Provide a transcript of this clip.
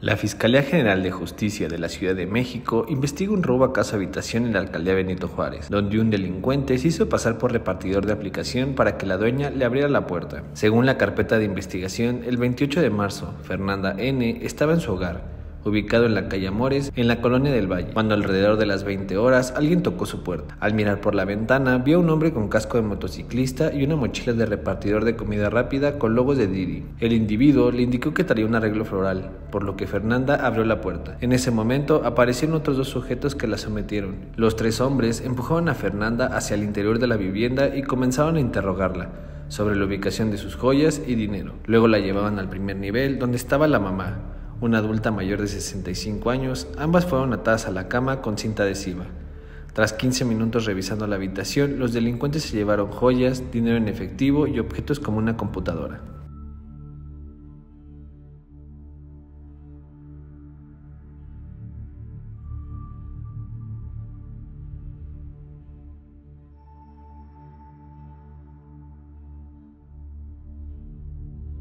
La Fiscalía General de Justicia de la Ciudad de México investiga un robo a casa habitación en la alcaldía Benito Juárez, donde un delincuente se hizo pasar por repartidor de aplicación para que la dueña le abriera la puerta. Según la carpeta de investigación, el 28 de marzo, Fernanda N. estaba en su hogar, ubicado en la calle Amores, en la colonia del Valle, cuando alrededor de las 20 horas alguien tocó su puerta. Al mirar por la ventana, vio a un hombre con casco de motociclista y una mochila de repartidor de comida rápida con logos de Didi. El individuo le indicó que traía un arreglo floral, por lo que Fernanda abrió la puerta. En ese momento aparecieron otros dos sujetos que la sometieron. Los tres hombres empujaron a Fernanda hacia el interior de la vivienda y comenzaron a interrogarla sobre la ubicación de sus joyas y dinero. Luego la llevaban al primer nivel, donde estaba la mamá, una adulta mayor de 65 años. Ambas fueron atadas a la cama con cinta adhesiva. Tras 15 minutos revisando la habitación, los delincuentes se llevaron joyas, dinero en efectivo y objetos como una computadora.